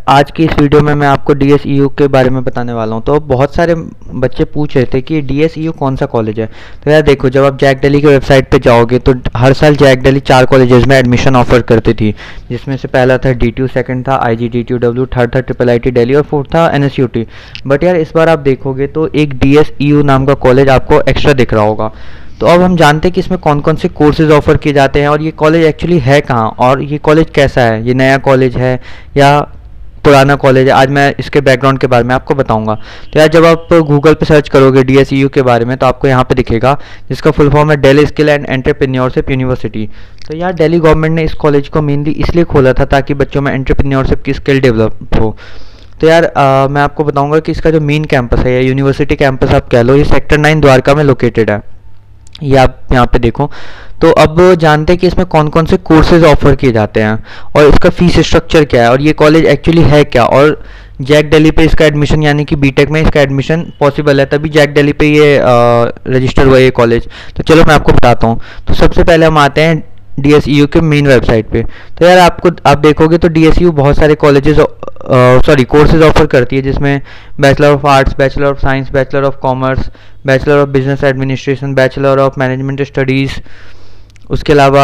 आज की इस वीडियो में मैं आपको DSEU के बारे में बताने वाला हूं। तो बहुत सारे बच्चे पूछ रहे थे कि DSEU कौन सा कॉलेज है। तो यार देखो, जब आप जैक दिल्ली की वेबसाइट पे जाओगे तो हर साल जैक दिल्ली 4 कॉलेजेस में एडमिशन ऑफर करती थी, जिसमें से पहला था DTU, सेकंड था IGDTUW, थर्ड था IIIT दिल्ली और फोर्थ था NSUT। बट यार इस बार आप देखोगे तो एक DSEU नाम का कॉलेज आपको एक्स्ट्रा दिख रहा होगा। तो अब हम जानते हैं कि इसमें कौन कौन से कोर्सेज ऑफर किए जाते हैं और ये कॉलेज एक्चुअली है कहाँ और ये कॉलेज कैसा है, ये नया कॉलेज है या पुराना कॉलेज है। आज मैं इसके बैकग्राउंड के बारे में आपको बताऊंगा। तो यार जब आप गूगल पे सर्च करोगे DSEU के बारे में तो आपको यहाँ पे दिखेगा, जिसका फुल फॉर्म है Delhi skill and entrepreneurship university. तो यार दिल्ली गवर्नमेंट ने इस कॉलेज को मेनली इसलिए खोला था ताकि बच्चों में एंटरप्रेन्योरशिप की स्किल डेवलप हो। तो यार मैं आपको बताऊंगा कि इसका जो मेन कैंपस है या यूनिवर्सिटी कैंपस आप कह लो, ये सेक्टर 9 द्वारका में लोकेटेड है। ये आप यहाँ पे देखो। तो अब जानते हैं कि इसमें कौन कौन से कोर्सेज ऑफर किए जाते हैं और इसका फीस स्ट्रक्चर क्या है और ये कॉलेज एक्चुअली है क्या, और जैक दिल्ली पे इसका एडमिशन यानी कि बीटेक में इसका एडमिशन पॉसिबल है, तभी जैक दिल्ली पे ये रजिस्टर हुआ ये कॉलेज। तो चलो मैं आपको बताता हूँ। तो सबसे पहले हम आते हैं DSEU के मेन वेबसाइट पे। तो यार आप देखोगे तो DSEU बहुत सारे कॉलेजेस कोर्सेज ऑफर करती है, जिसमें bachelor of arts, bachelor of science, bachelor of commerce, bachelor of business administration, bachelor of management studies, उसके अलावा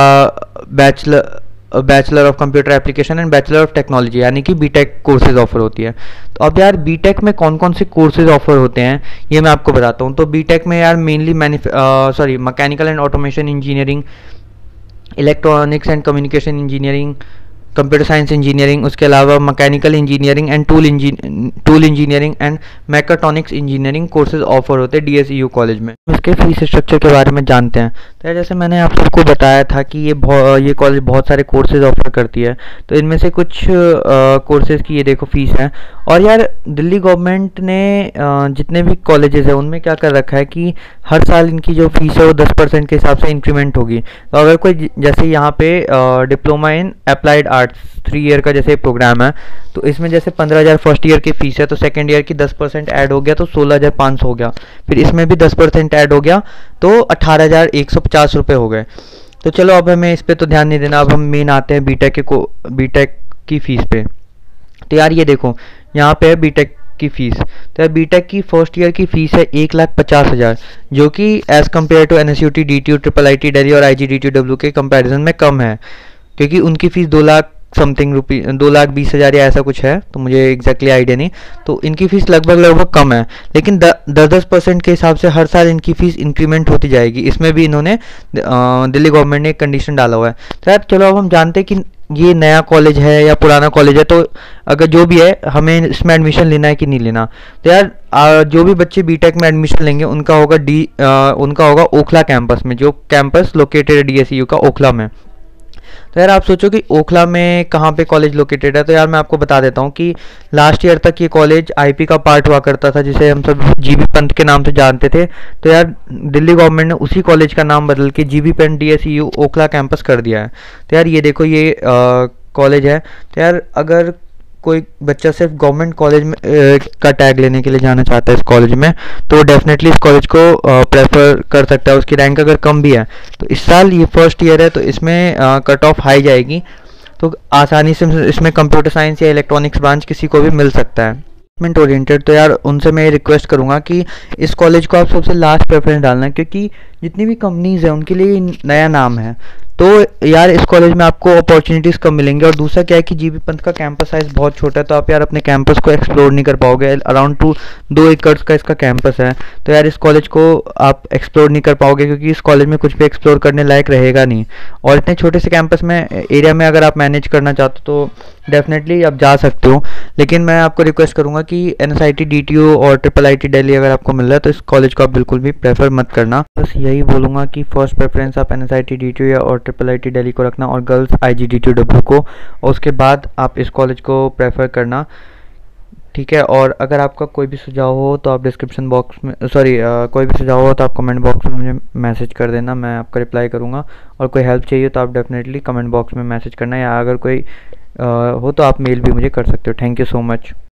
bachelor of computer application and bachelor of technology यानी कि बीटेक कोर्सेज ऑफर होती है। तो अब यार बीटेक में कौन कौन से कोर्सेज ऑफर होते हैं ये मैं आपको बताता हूँ। तो बीटेक में यार mainly mechanical and automation engineering, electronics and communication engineering, computer science engineering, उसके अलावा mechanical engineering and tool engineering and mechatronics engineering courses offer होते हैं DSEU कॉलेज में। इसके फीस स्ट्रक्चर के बारे में जानते हैं। तो जैसे मैंने आप सबको बताया था कि ये कॉलेज बहुत सारे कोर्सेज ऑफर करती है। तो इनमें से कुछ कोर्सेज की ये देखो फीस है। और यार दिल्ली गवर्नमेंट ने जितने भी कॉलेजेस हैं उनमें क्या कर रखा है कि हर साल इनकी जो फीस है वो 10% के हिसाब से इंक्रीमेंट होगी। तो अगर कोई जैसे यहाँ पे diploma in applied arts 3 year का जैसे प्रोग्राम है, तो इसमें जैसे 15,000 फर्स्ट ईयर की फीस है, तो सेकेंड ईयर की 10% ऐड हो गया तो 16,500 हो गया। फिर इसमें भी 10% ऐड हो गया तो 18,150 रुपये हो गए। तो चलो अब हमें इस पर तो ध्यान नहीं देना, अब हम मेन आते हैं बीटेक की फ़ीस पे। तो यार ये देखो यहाँ पे है बीटेक की फ़ीस। तो यार बीटेक की फर्स्ट ईयर की फ़ीस है 1,50,000, जो कि as compare to NSUT, DTU, IIIT Delhi और IGDTUW के कंपैरिजन में कम है, क्योंकि उनकी फ़ीस 2 लाख समथिंग 2,20,000 या ऐसा कुछ है, तो मुझे एग्जैक्टली आइडिया नहीं। तो इनकी फ़ीस लगभग कम है, लेकिन 10% के हिसाब से हर साल इनकी फ़ीस इंक्रीमेंट होती जाएगी। इसमें भी इन्होंने दिल्ली गवर्नमेंट ने एक कंडीशन डाला हुआ है। तो यार चलो अब हम जानते हैं कि ये नया कॉलेज है या पुराना कॉलेज है। तो अगर जो भी है हमें इसमें एडमिशन लेना है कि नहीं लेना। तो यार जो भी बच्चे बीटेक में एडमिशन लेंगे उनका होगा ओखला कैंपस में, जो कैंपस लोकेटेड है DSEU का ओखला में। तो यार आप सोचो कि ओखला में कहाँ पे कॉलेज लोकेटेड है। तो यार मैं आपको बता देता हूँ कि लास्ट ईयर तक ये कॉलेज IP का पार्ट हुआ करता था, जिसे हम सब GB पंत के नाम से जानते थे। तो यार दिल्ली गवर्नमेंट ने उसी कॉलेज का नाम बदल के GB Pant DSEU Okhla campus कर दिया है। तो यार ये देखो ये कॉलेज है। तो यार अगर कोई बच्चा सिर्फ गवर्नमेंट कॉलेज में का टैग लेने के लिए जाना चाहता है इस कॉलेज में, तो वो डेफिनेटली इस कॉलेज को प्रेफर कर सकता है। उसकी रैंक अगर कम भी है, तो इस साल ये फर्स्ट ईयर है तो इसमें कट ऑफ हाई जाएगी, तो आसानी से इसमें कंप्यूटर साइंस या इलेक्ट्रॉनिक्स ब्रांच किसी को भी मिल सकता है ओरिएंटेड। तो यार उनसे मैं ये रिक्वेस्ट करूँगा कि इस कॉलेज को आप सबसे लास्ट प्रेफरेंस डालना, क्योंकि जितनी भी कंपनीज़ हैं उनके लिए नया नाम है। तो यार इस कॉलेज में आपको अपॉर्चुनिटीज़ कम मिलेंगी। और दूसरा क्या है कि GB पंत का कैंपस साइज़ बहुत छोटा है, तो आप यार अपने कैंपस को एक्सप्लोर नहीं कर पाओगे। अराउंड 2 एकड़ का इसका कैंपस है। तो यार इस कॉलेज को आप एक्सप्लोर नहीं कर पाओगे, क्योंकि इस कॉलेज में कुछ भी एक्सप्लोर करने लायक रहेगा नहीं। और इतने छोटे से कैंपस में एरिया में अगर आप मैनेज करना चाहते हो तो डेफिनेटली आप जा सकते हो। लेकिन मैं आपको रिक्वेस्ट करूँगा कि NSIT, DTU और IIIT दिल्ली अगर आपको मिल रहा है तो इस कॉलेज को आप बिल्कुल भी प्रेफर मत करना। बस यही बोलूँगा कि फर्स्ट प्रेफरेंस आप NSIT, DTU या और IIIT दिल्ली को रखना, और गर्ल्स IGDTUW को, और उसके बाद आप इस कॉलेज को प्रेफर करना, ठीक है। और अगर आपका कोई भी सुझाव हो तो आप डिस्क्रिप्शन बॉक्स में कोई भी सुझाव हो तो आप कमेंट बॉक्स में मुझे मैसेज कर देना, मैं आपका रिप्लाई करूँगा। और कोई हेल्प चाहिए तो आप डेफिनेटली कमेंट बॉक्स में मैसेज करना, या अगर कोई हो तो आप मेल भी मुझे कर सकते हो। Thank you so much.